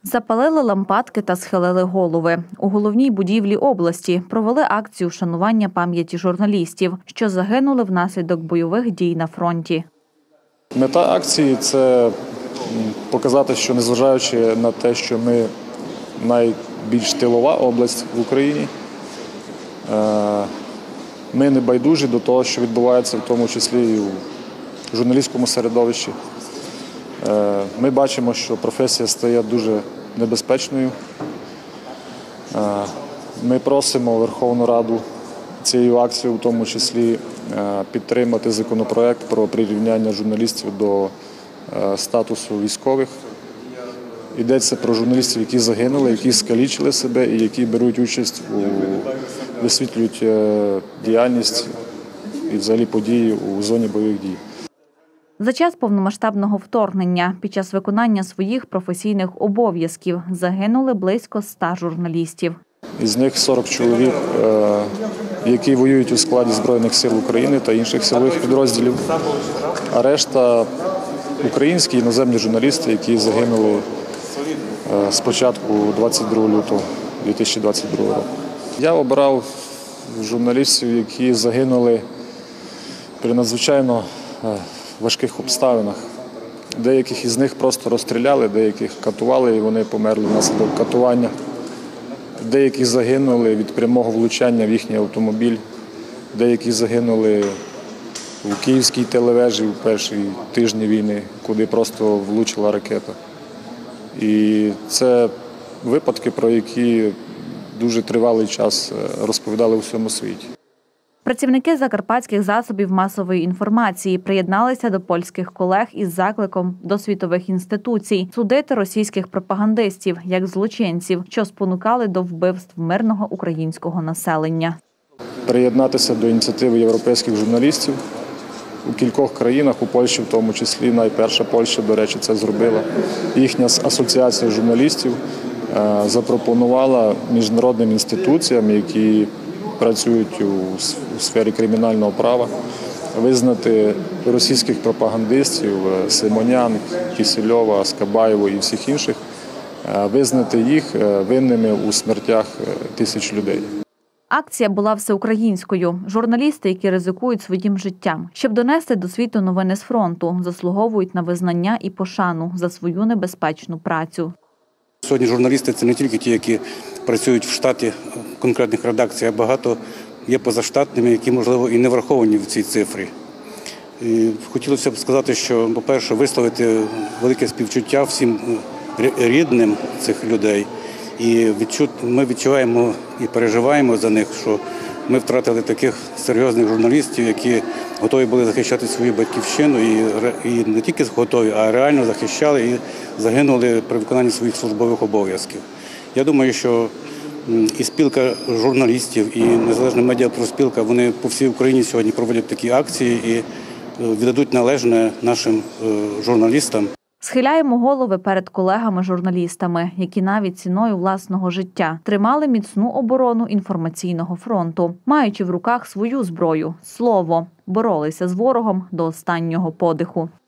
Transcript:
Запалили лампадки та схилили голови. У головній будівлі області провели акцію вшанування пам'яті журналістів, що загинули внаслідок бойових дій на фронті. Мета акції – це показати, що незважаючи на те, що ми найбільш тилова область в Україні, ми не байдужі до того, що відбувається в тому числі і у журналістському середовищі. Ми бачимо, що професія стає дуже небезпечною. Ми просимо Верховну Раду цією акцією в тому числі підтримати законопроект про прирівняння журналістів до статусу військових. Йдеться про журналістів, які загинули, які скалічили себе і які беруть участь висвітлюють діяльність і взагалі події у зоні бойових дій. За час повномасштабного вторгнення під час виконання своїх професійних обов'язків загинули близько 100 журналістів. Із них 40 чоловік, які воюють у складі Збройних сил України та інших силових підрозділів, а решта – українські іноземні журналісти, які загинули з початку 22 лютого 2022 року. Я обирав журналістів, які загинули при надзвичайно важких обставинах. Деяких із них просто розстріляли, деяких катували і вони померли внаслідок катування. Деякі загинули від прямого влучання в їхній автомобіль, деякі загинули у Київській телевежі в перші тижні війни, куди просто влучила ракета. І це випадки, про які дуже тривалий час розповідали у всьому світі. Працівники закарпатських засобів масової інформації приєдналися до польських колег із закликом до світових інституцій судити російських пропагандистів як злочинців, що спонукали до вбивств мирного українського населення. Приєднатися до ініціативи європейських журналістів у кількох країнах, у Польщі в тому числі, найперша Польща, до речі, це зробила. Їхня асоціація журналістів запропонувала міжнародним інституціям, які працюють у сфері кримінального права, визнати російських пропагандистів Симонян, Кісельова, Скабаєву і всіх інших, визнати їх винними у смертях тисяч людей. Акція була всеукраїнською. Журналісти, які ризикують своїм життям, щоб донести до світу новини з фронту, заслуговують на визнання і пошану за свою небезпечну працю. Сьогодні журналісти – це не тільки ті, які працюють в штаті конкретних редакцій, а багато є позаштатними, які, можливо, і не враховані в цій цифрі. І хотілося б сказати, що, по-перше, висловити велике співчуття всім рідним цих людей. І ми відчуваємо і переживаємо за них, що ми втратили таких серйозних журналістів, які готові були захищати свою батьківщину, і не тільки готові, а реально захищали і загинули при виконанні своїх службових обов'язків. Я думаю, що і спілка журналістів, і незалежна медіапроспілка, вони по всій Україні сьогодні проводять такі акції і віддадуть належне нашим журналістам. Схиляємо голови перед колегами-журналістами, які навіть ціною власного життя тримали міцну оборону інформаційного фронту, маючи в руках свою зброю – слово, боролися з ворогом до останнього подиху.